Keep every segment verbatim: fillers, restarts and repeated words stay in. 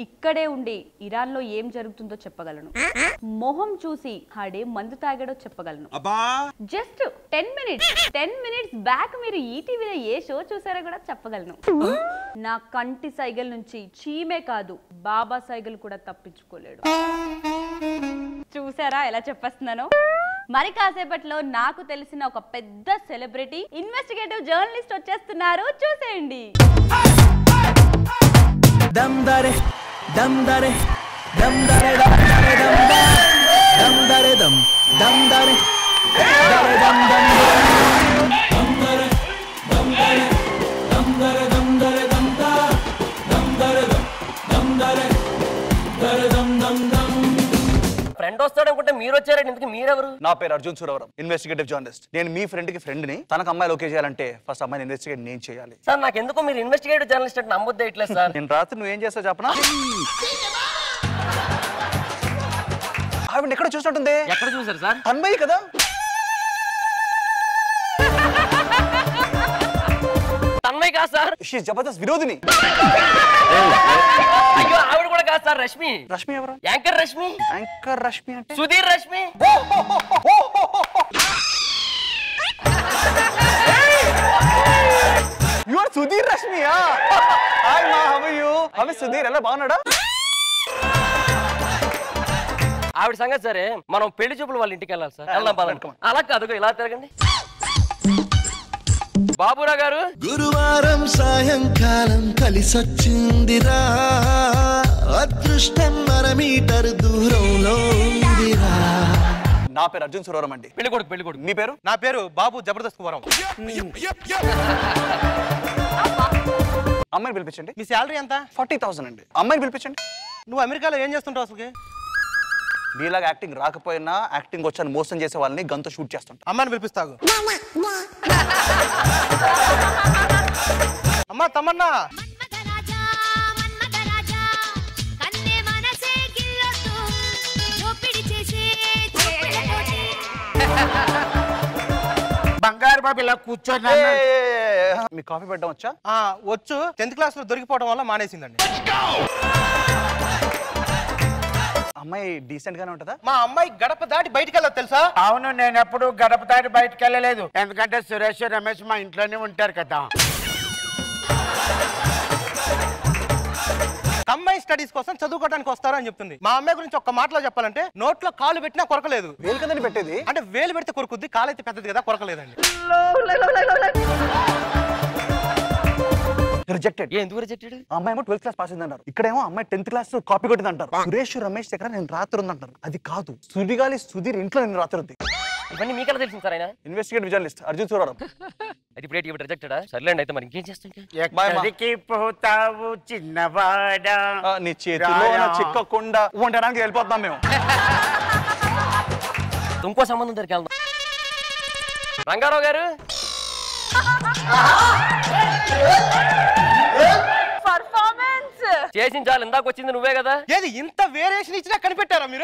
ఇక్కడే ఉండి ఇరాన్ లో ఏం జరుగుతుందో చెప్పగలను. మొహం చూసి ఆడే మందు తాగాడో చెప్పగలను. Just ten minutes ten minutes back మీరు ఈటీవీలో ఏ షో చూసారో కూడా చెప్పగలను. నా కంటి సైగల నుంచి చీమే కాదు బాబా సైగలు కూడా తప్పించుకోలేడు. చూసారా ఎలా చెప్పేస్తున్నాను? మరి కాసేపట్లో నాకు తెలిసిన ఒక పెద్ద సెలబ్రిటీ ఇన్వెస్టిగేటివ్ జర్నలిస్ట్ వచ్చేస్తున్నారు, చూసేయండి. దమ్ దరే దమ్ దరే దమ్ దరే దమ్ దరే దమ్ దమ్ దరే దమ్ దమ్ దరే దరే దమ్ దమ్ దమ్ దరే దమ్ దరే దమ్ దరే దమ్ దరే దమ్ దమ్ దరే దమ్ దరే దరే దమ్ దమ్ దమ్. ఫ్రెండ్ వస్తాడు అనుకుంటే మీరు వచ్చారండి, ఇంతకీ మీరెవరు? నా పేరు అర్జున్ సురవరం, ఇన్వెస్టిగేటివ్ జర్నలిస్ట్. నేను మీ ఫ్రెండ్ కి ఫ్రెండ్ ని. తనకు అమ్మాయిలు ఓకే చేయాలంటే ఫస్ట్ అమ్మాయిని ఇన్వెస్టిగేట్ నేను చేయాలి. సార్ నాకు ఎందుకు మీరు ఇన్వెస్టిగేటివ్ జర్నలిస్ట్ అంటే నమ్మొద్దే ఇట్లేదు సార్. నేను రాత్రి నువ్వేం చేస్తావు చెప్పనా? ఆవిడ ఎక్కడ చూసినట్టుంది. ఎక్కడ చూసారు సార్? అమ్మాయి కదా. తన్మయ్ కాదు సార్, షీ జబర్దస్త్ విరోధిని. అయ్యో ఆవిడ కూడా కాదు సార్, రష్మి. రష్మి ఎవరు? యాంకర్ రష్మి. యాంకర్ రష్మి అంటే సుధీర్ రష్మి. యు ఆర్ సుధీర్ రష్మియా? హాయ్ మా, how are you? How is Sudheer? ఎలా బాగున్నాడా? ఆవిడ సంగతి సరే, మనం పెళ్లి చూపులు వాళ్ళ ఇంటికి వెళ్ళాలి సార్. వెళ్దాం పదండి. అలా కాదు, ఇలా తిరగండి. బాబురా గారు, గురువారం సాయంకాలం కలిసొచ్చిందిరా, అదృష్టం మన మీటర్ దూరంలో ఉందిరా. నా పేరు అర్జున్ సురవరం అండి. పెళ్లి కొడుకు పెళ్లి కొడుకు. మీ పేరు? నా పేరు బాబు జబర్దస్త్ కువరం. అమ్మాయిని పిలిపించండి. మీ శాలరీ ఎంత? ఫార్టీ థౌసండ్ అండి. అమ్మాయిని పిలిపించండి. నువ్వు అమెరికాలో ఏం చేస్తుంటావు అసలు? నీలాగా యాక్టింగ్ రాకపోయినా యాక్టింగ్ వచ్చాను మోసం చేసే వాళ్ళని గంతో షూట్ చేస్తుంటా. అమ్మాయిని పిలిపిస్తావు. అమ్మా తమన్నా, బంగారు బాబు ఇలా కూర్చొని. మీ కాఫీ పెట్టడం వచ్చా? వచ్చు. టెన్త్ క్లాస్ లో దొరికిపోవడం వల్ల మానేసిందండి. అమ్మాయి డీసెంట్ గానే ఉంటదా? మా అమ్మాయి గడప దాటి బయటికి వెళ్ళదు తెలుసా? అవును, నేను ఎప్పుడు గడప దాటి బయటకు వెళ్ళలేదు, ఎందుకంటే సురేష్ రమేష్ మా ఇంట్లోనే ఉంటారు కదా. అమ్మాయి స్టడీస్ కోసం చదువుకోవడానికి వస్తారా అని చెప్తుంది. మా అమ్మాయి గురించి ఒక్క మాటలో చెప్పాలంటే నోట్లో కాలు పెట్టినా కొరకలేదు. వేలు కదండి పెట్టేది. అంటే వేలు పెడితే కొరుకుద్ది, కాలు అయితే పెద్దది కదా, కొరకలేదండి. రిజెక్టెడ్. ఎందుకు రిజెక్టెడ్? అమ్మాయి ఏమో ట్వెల్త్ క్లాస్ పాస్ అయింది అంటారు, ఇక్కడేమో అమ్మాయి టెన్త్ క్లాస్ కాపీ కొట్టింది అంటారు. సురేష్ రమేష్ దగ్గర నేను రాత్రి ఉందంటారు. అది కాదు, సుడిగాలి సుధీర్ ఇంట్లో నేను రాత్రి ఉంది. ఇవన్నీ మీకెలా తెలిసింది సార్? ఆయన ఇన్వెస్టిగేటివ్ జర్నలిస్ట్ అర్జున్ సురవరం. అది ఇప్పుడు ఇవి రిజెక్టెడా? సర్లేండి, అయితే మరి ఇంకేం చేస్తాం? ఎక్కడికి పోతావు చిన్నవాడా? నీ చేతిలో చిక్కకుండా ఉండడానికి వెళ్ళిపోతున్నాం మేము. ఇంకో సంబంధం దగ్గరికి వెళ్దాం. రంగారావు గారు, పర్ఫార్మెన్స్ చేసిన చాలు, ఇందాక వచ్చింది నువ్వే కదా. ఏది ఇంత వేరియేషన్ ఇచ్చినా కనిపెట్టారా మీరు?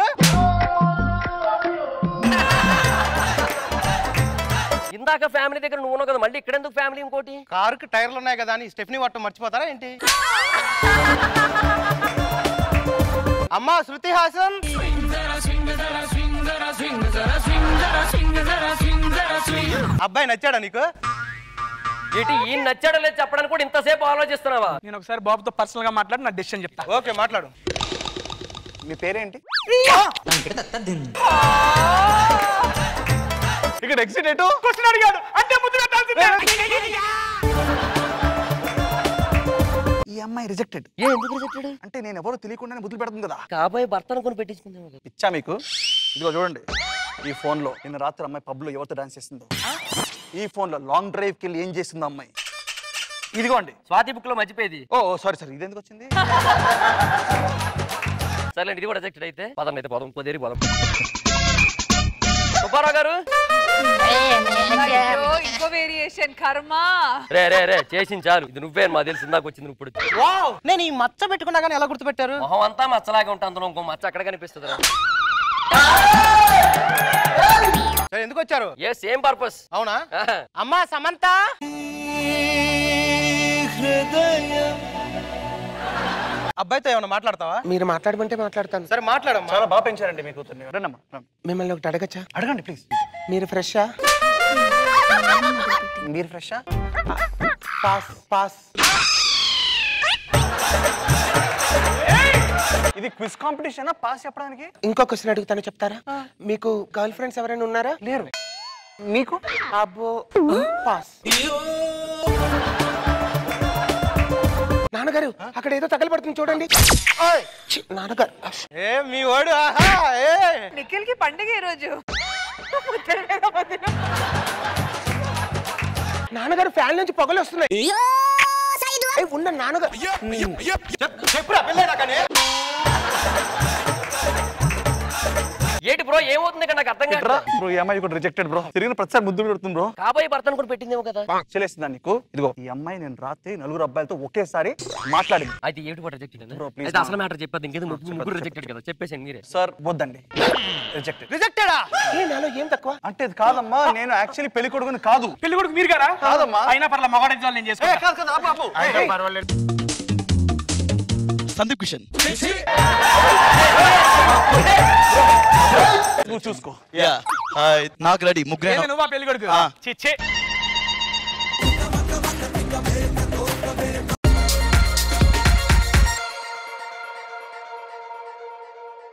ఇందాక ఫ్యామిలీ దగ్గర నువ్వు ఉన్నావు కదా, మళ్ళీ ఇక్కడ ఎందుకు ఫ్యామిలీ ఇంకోటి? కారుకి టైర్లు ఉన్నాయి కదా అని స్టెఫ్నీ వాటం మర్చిపోతారా ఏంటి? అమ్మా శృతి హాసన్, అబ్బాయి నచ్చాడా నీకు? ఏంటి ఈయన నచ్చాడో లేదు చెప్పడానికి కూడా ఇంతసేపు ఆలోచిస్తున్నావా? నేను ఒకసారి బాబుతో పర్సనల్ గా మాట్లాడి నా డెసిషన్ చెప్తా. ఓకే మాట్లాడు. మీ పేరేంటి? ఇక్కడ ఎగ్జిట్ ఎటు? క్వశ్చన్ అడిగాడు అంటే ముద్దు పెట్టాల్సిందే. ఈ అమ్మాయి రిజెక్టెడ్. ఏ ఎందుకు రిజెక్టెడ్? అంటే నేను ఎవరో తెలియకుండానే ముద్దులు పెడుతుంది కదా. కాబోయే భర్తను కొని పెట్టించుకుంది. ఇచ్చా మీకు. ఇదిగో చూడండి, ఈ ఫోన్ లో నిన్న రాత్రి అమ్మాయి పబ్ లో ఎవరితో డాన్స్ చేసిందో, ఈ ఫోన్ లో లాంగ్ డ్రైవ్ కి వెళ్ళి ఏం చేసిందో అమ్మాయి. ఇదిగోండి స్వాతి బుక్ లో మర్చిపోయేది. ఓ సారీ సారీ, ఇది ఎందుకు వచ్చింది? సర్లేండి, ఇది కూడా రిజెక్టెడ్. అయితే పదం అయితే పదం పొదేరి పదం. సుబ్బారావు గారు, ఇంకో వేరియేషన్ కర్మ. రే రే రే చేసిన చాలు, ఇది నువ్వే మా తెలిసి ఇందాక వచ్చింది ఇప్పుడు. నేను ఈ మచ్చ పెట్టుకున్నా కానీ ఎలా గుర్తుపెట్టారు? మొహం అంతా మచ్చలాగా ఉంటా, అందులో ఇంకో మచ్చ అక్కడ కనిపిస్తుంది. ఎందుకు వచ్చారు? ఏ సేమ్ పర్పస్. అవునా? అమ్మా సమంత, అబ్బాయితో ఏమైనా మాట్లాడతావా? మీరు మాట్లాడమంటే మాట్లాడతాను. సరే మాట్లాడమ్మా. చాలా బాగా పెంచారండి మీ కూతుర్ని. రండమ్మా, రండి. మిమ్మల్ని ఒకటి అడగచ్చా? అడగండి ప్లీజ్. మీరు ఫ్రెషా? మీరు ఫ్రెషా? Pass pass. ఇది క్విజ్ కాంపిటీషన్ పాస్ చెప్పడానికి? ఇంకో క్వశ్చన్ అడుగుతాను, చెప్తారా? మీకు గర్ల్ ఫ్రెండ్స్ ఎవరైనా ఉన్నారా? లేరు. మీకు? అబ్బో పాస్. నాన్నగారు అక్కడ ఏదో తగలబడుతుంది చూడండి. ఛీ, నాన్నగారు. ఏ మీ వాడు ఆహా ఏ నిఖిల్ కి పండుగ ఈ రోజు. నాన్నగారు ఫ్యాన్ నుంచి పొగలు వస్తున్నాయి. ఏయ్, ఉన్న నాన్నగారు. చెప్పురా పెళ్ళైనా కానీ. ఏంటి బ్రో ఏమవుతుంది ఇక్కడ నాకు అర్థం కాదు. బ్రో ఈ అమ్మాయి కూడా రిజెక్టెడ్ బ్రో. తిరిగిన ప్రతిసారి ముద్దు పెడుతుంది బ్రో. కాబోయే భర్తను కూడా పెట్టిందేమో కదా. చెల్లేస్తుందా నీకు? ఇదిగో ఈ అమ్మాయి నేను రాత్రి నలుగురు అబ్బాయిలతో ఒకేసారి మాట్లాడింది. అయితే ఏమిటి కూడా రిజెక్ట్ Bro, please, అయితే అసలు మ్యాటర్ చెప్పదు. ఇంకేదో ముగ్గురు రిజెక్టెడ్ కదా, చెప్పేసి మీరే. సార్ వద్దండి, రిజెక్టెడ్. రిజెక్టెడా? ఏ నాలో ఏం తక్కువ? అంటే ఇది కాదమ్మా, నేను యాక్చువల్లీ పెళ్లి కొడుకుని కాదు. పెళ్లి కొడుకు మీరు కదా? కాదమ్మా. అయినా పర్లేదు మగాడి నేను ఏ కాదు కాదు ఆపు ఆపు. అయితే పర్వాలేదు. సందీప్ కిషన్ నువ్వు చూసుకో. యా హాయ్ నాకు రెడీ ముగ్గురే నువ్వా పెళ్లి కొడుకు? ఆ. చిచ్చే